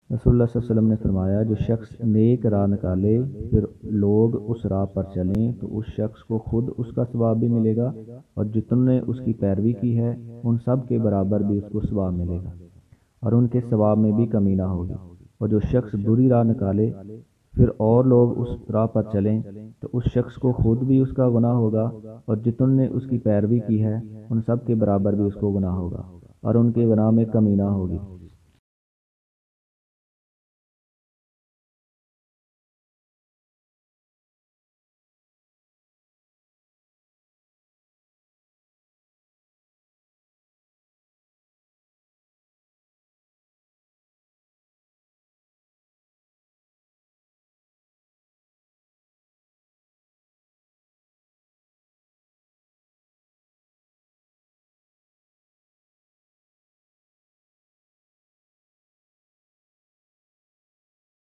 रसूलुल्लाह सल्लल्लाहु अलैहि वसल्लम ने फरमाया, जो शख्स नेक राह निकाले फिर लोग उस राह पर चलें तो उस शख्स को खुद उसका सवाब भी मिलेगा और जितने उसकी पैरवी की है उन सब के बराबर भी उसको सवाब मिलेगा और उनके सवाब में भी कमी ना होगी। और जो शख्स बुरी राह निकाले फिर और लोग उस राह पर चलें तो उस शख्स को खुद भी उसका गुनाह होगा और जितने उसकी पैरवी की है उन सब के बराबर भी उसको गुनाह होगा और उनके गुनाह में कमी ना होगी।